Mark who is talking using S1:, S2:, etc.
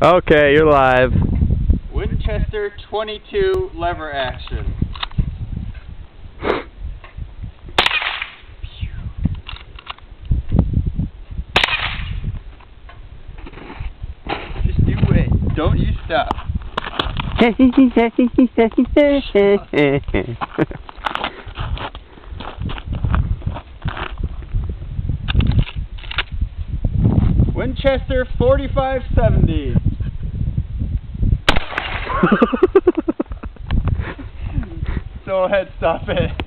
S1: Okay, you're live.
S2: Winchester 22 lever action. Just do it. Don't you stop. Winchester 4570. So ahead, stop it.